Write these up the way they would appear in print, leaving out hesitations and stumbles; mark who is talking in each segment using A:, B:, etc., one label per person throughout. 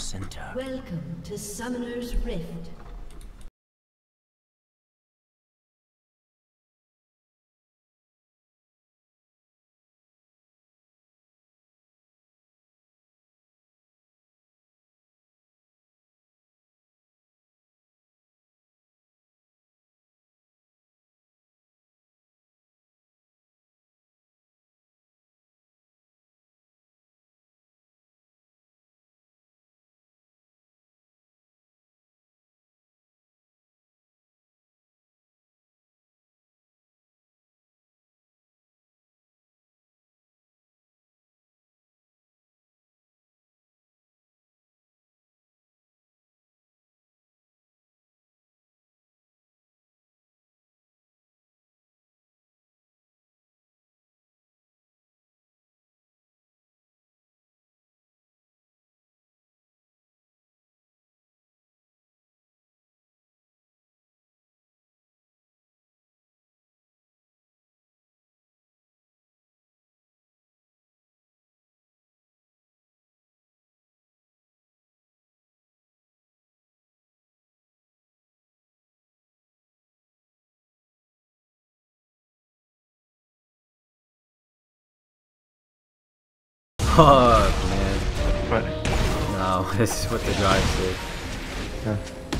A: center.
B: Welcome to Summoner's Rift.
C: Fuck, man.
D: What?
C: No, this is what the drive said.
D: Yeah.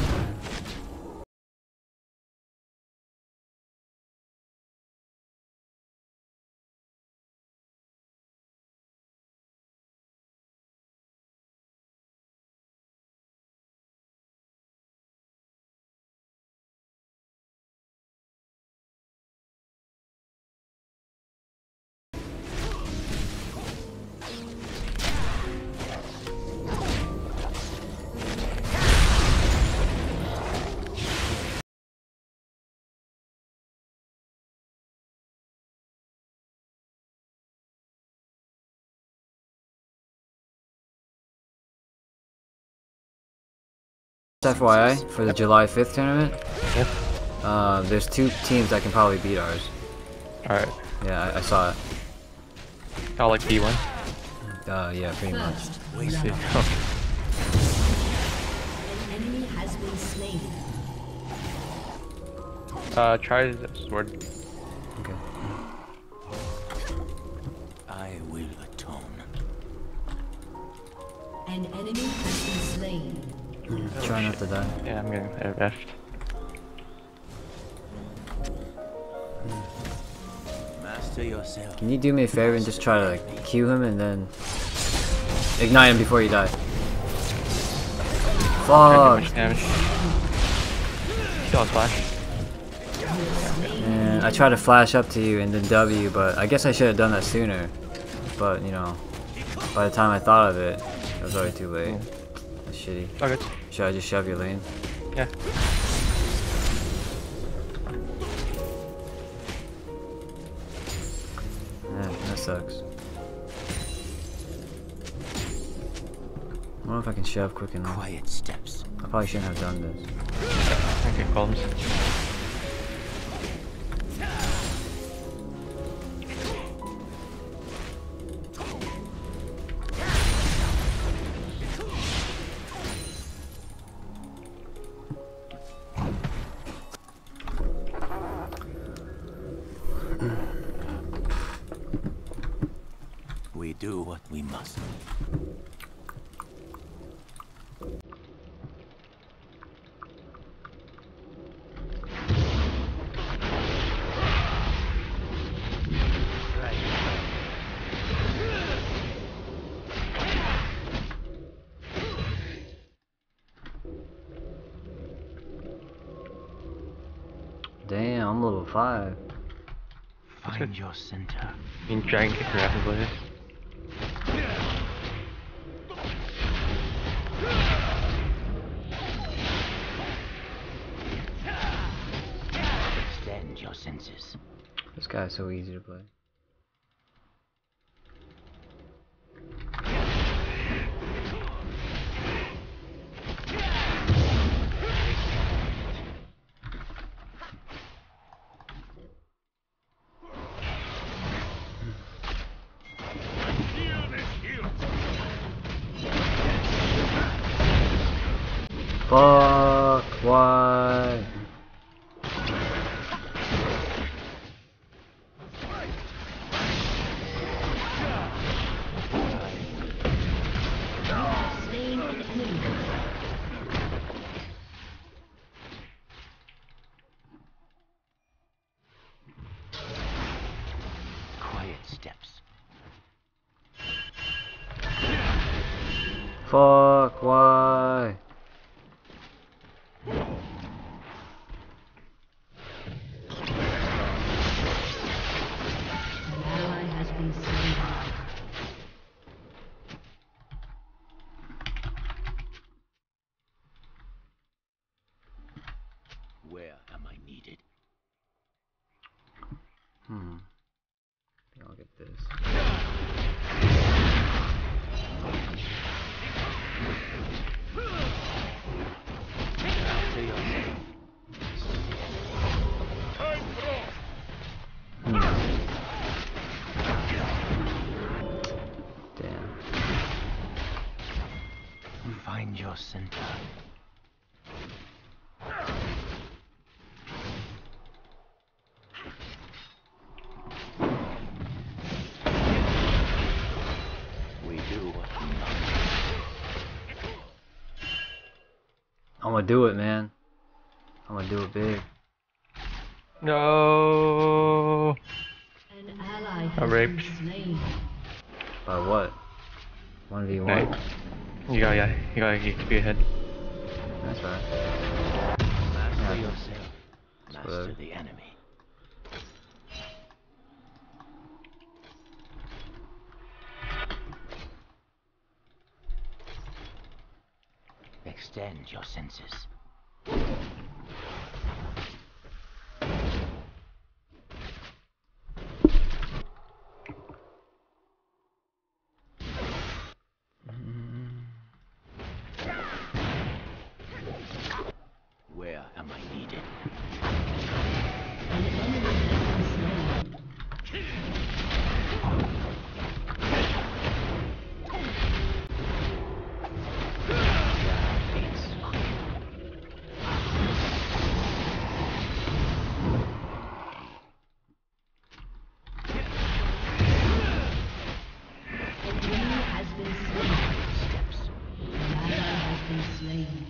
C: FYI, for the July 5th tournament,
D: Yep.
C: there's 2 teams that can probably beat ours.
D: Alright.
C: Yeah, I saw it.
D: I'll like B1.
C: Yeah, pretty much.
B: First,
D: We see.
B: an enemy has been slain.
D: Try the sword.
C: Okay.
A: I will atone.
B: An enemy has been slain.
C: Try not to die.
D: Yeah, I'm getting FF.
A: Master yourself.
C: Can you do me a favor and just try to like Q him and then ignite him before you die?
D: Alright,
C: Fuck!
D: do much damage. Still on flash.
C: And I tried to flash up to you and then W, but I guess I should have done that sooner. But you know, by the time I thought of it, it was already too late. That's shitty.
D: Okay.
C: Should I just shove your lane?
D: Yeah.
C: Yeah, that sucks. I wonder if I can shove quick enough.
A: Quiet steps.
C: I probably shouldn't have done this.
D: Okay, columns.
A: We do what we must.
C: Damn, I'm level 5.
A: Find your center.
D: You can dragon kick her after later.
A: Extend your senses.
C: This guy's so easy to play. Fuck, why?
B: Slain an enemy.
A: Quiet steps.
C: Fuck, why?
B: An ally has been slain.
A: Where am I needed?
C: I'll get this.
A: After yourself.
C: Damn.
A: Find your center. We do what we must.
C: I'm gonna do it, man. I'm gonna do it big.
D: No.
B: An ally has been
D: raped.
B: slain.
C: By what? 1v1?
D: Right. You gotta be ahead.
C: That's right.
A: Master
C: Yeah.
A: yourself. Master
C: whatever.
A: the enemy. Extend your senses. Where am I needed?
B: An enemy has been slain. An enemy has been slain.
A: Steps.
B: An ally has been slain.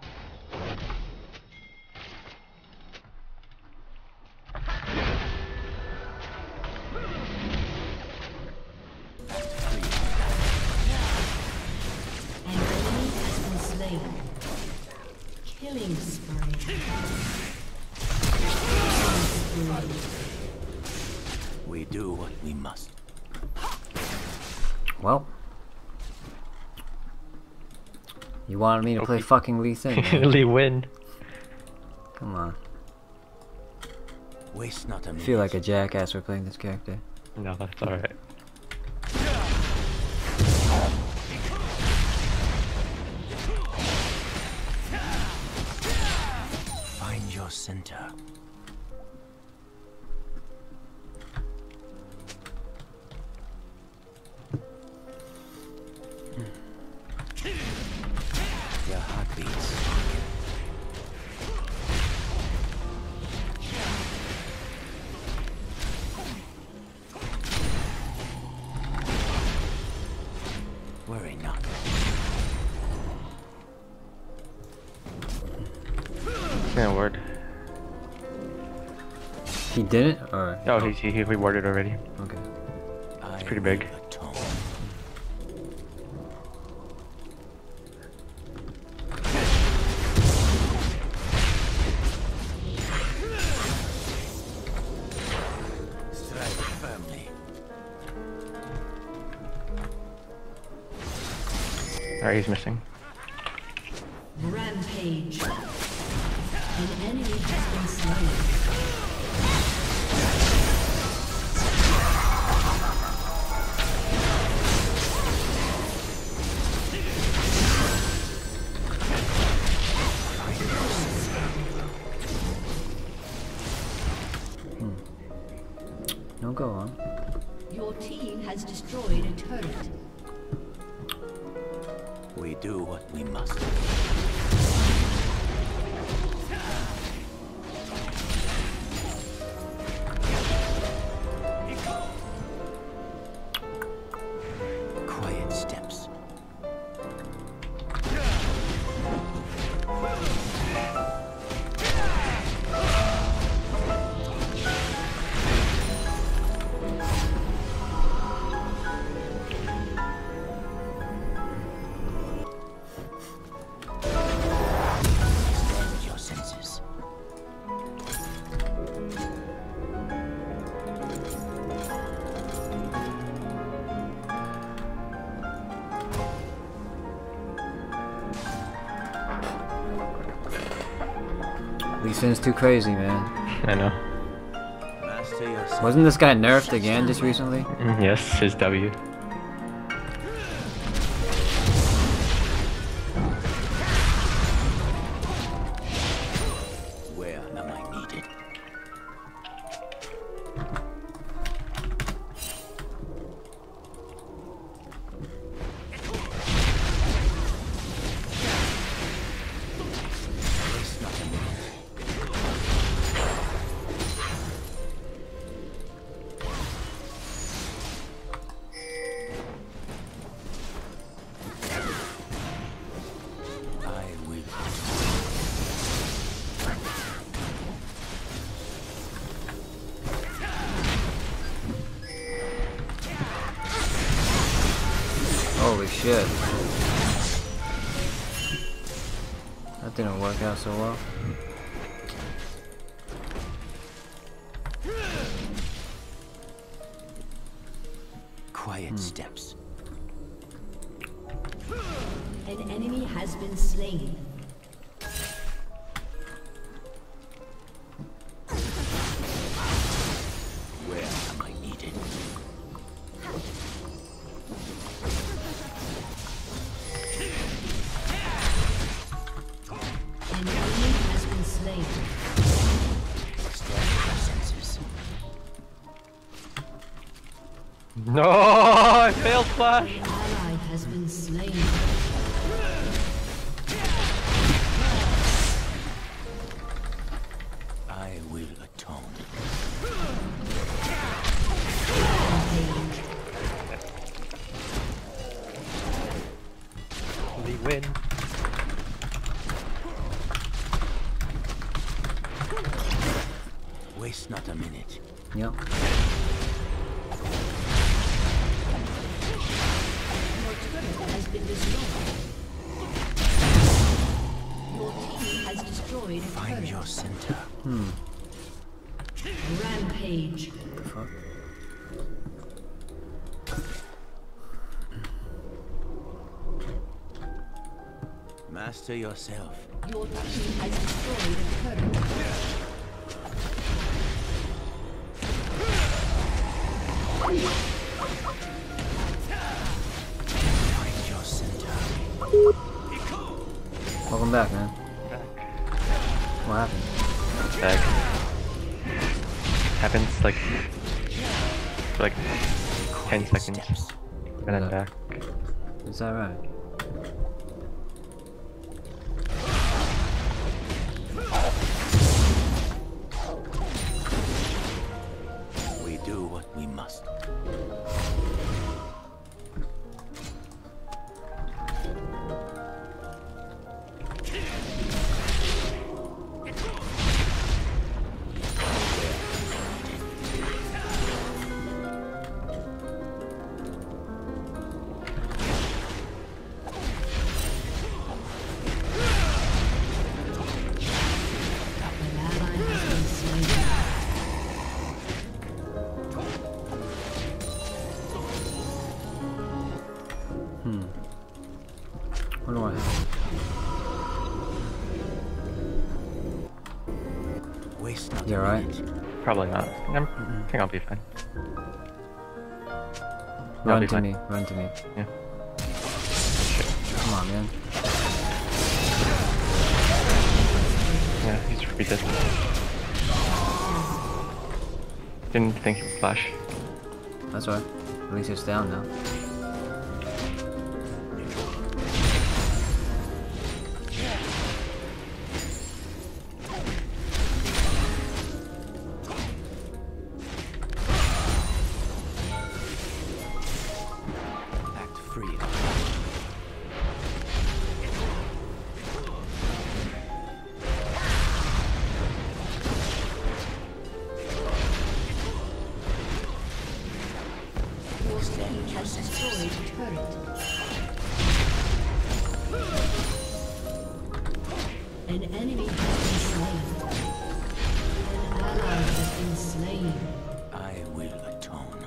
B: An enemy has been slain. Killing spree. Killing spree.
A: We do what we must.
C: Well. You wanted me to play
D: Okay.
C: fucking Lee Sin, man.
D: Lee win.
C: Come on.
A: Waste not a
C: I
A: minute.
C: feel like a jackass for playing this character.
D: No, that's alright.
A: Find your center. Your heartbeats. Worry not.
D: Yeah, word.
C: He didn't? Or
D: Oh, he worded already.
C: okay.
A: It's
D: pretty big.
A: Strike firmly.
D: Alright, he's missing.
B: Rampage. An enemy has been slain.
C: No, go on.
B: Your team has destroyed a turret.
A: We do what we must. steps. Extend your senses.
C: Lee Sin's too crazy, man.
D: I know.
A: Master yourself.
C: Wasn't this guy nerfed again just recently?
D: Yes, his W.
A: Where am I needed? Waste not a minute. I will.
C: Holy shit. That didn't work out so well.
A: Quiet steps.
B: An enemy has been slain.
A: Where am I needed?
B: An enemy has been slain.
A: Extend your senses.
D: No, I failed flash.
B: An ally has been slain.
A: I will atone.
D: We win.
A: Waste not a minute.
C: Yep.
B: Has been destroyed. Your team has destroyed a
A: Find
B: turret.
A: your center.
B: Rampage.
C: The fuck?
A: Master yourself.
B: Your team has destroyed a turret.
A: Find your center.
C: Welcome back, man. What happened?
D: Back. Happens like for like 10 seconds
A: Steps.
D: and then back.
C: Is that right?
A: We do what we must.
B: An ally has been slain.
C: What do I have?
A: Waste not
C: You
A: a
C: alright?
A: minute.
D: Probably not. I think I'll be fine. I'll
C: Run
D: be
C: to
D: fine.
C: me. Run to me.
D: Yeah.
C: Come on, man.
D: Yeah, he's pretty dead. Didn't think he would flash.
C: That's right. At least it's down now.
A: Act free.
B: has destroyed a turret. An enemy has been slain. An ally has been slain.
A: I will atone.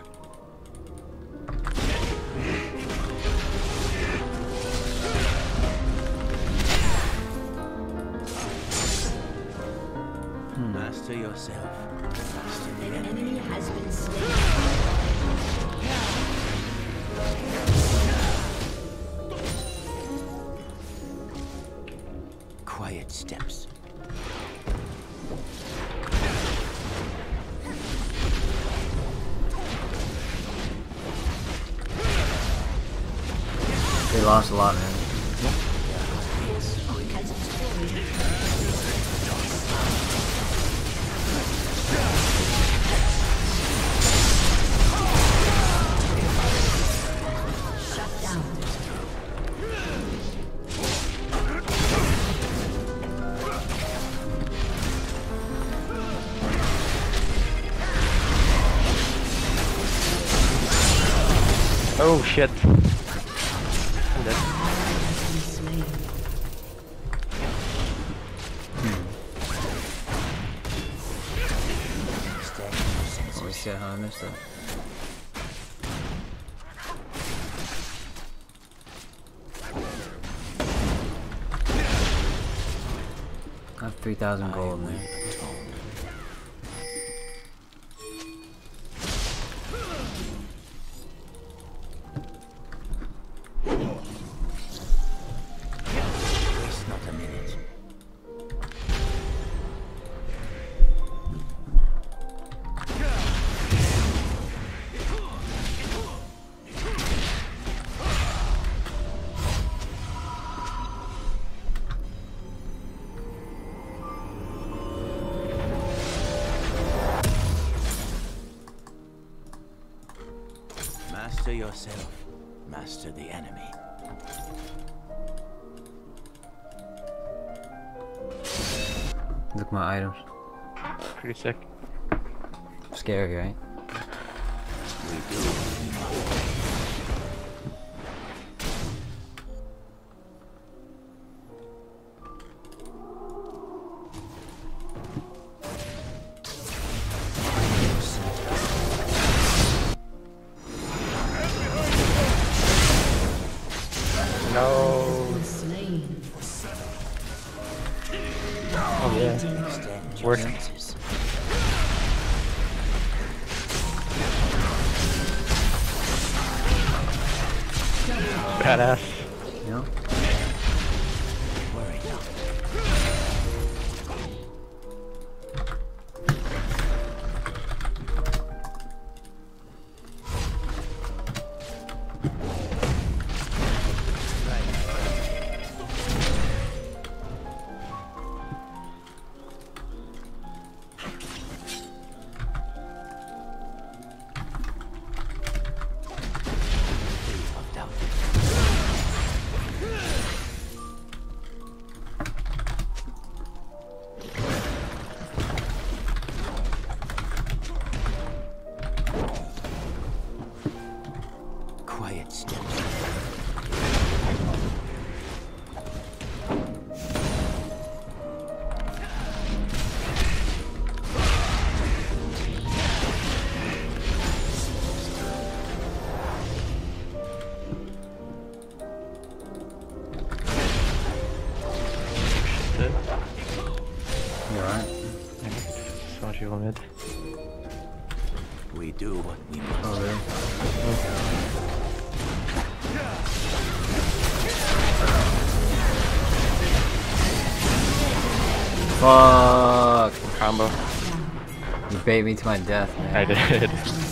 A: Master yourself. Master the
B: An
A: enemy.
B: enemy has been slain.
A: Quiet steps.
C: They lost a lot, man.
B: Has destroyed shut down.
D: Oh shit. I'm dead.
B: Has been slain.
C: Oh shit, how I missed that. I have 3,000 gold, man.
A: Waste not a minute. Master yourself. Master the enemy.
C: Look at my items.
D: Pretty sick.
C: Scary, right?
A: We do what we must.
D: No.
B: Been slain.
D: Oh yeah.
A: Extend your
D: Work.
A: senses.
D: Badass.
C: You know?
A: Worry not. Free of doubt. Quiet steps.
D: Dead.
C: You alright?
D: So much evil mid.
A: We do what we must.
C: Oh, really? Fuck!
D: Combo.
C: You bait me to my death, man.
D: I did.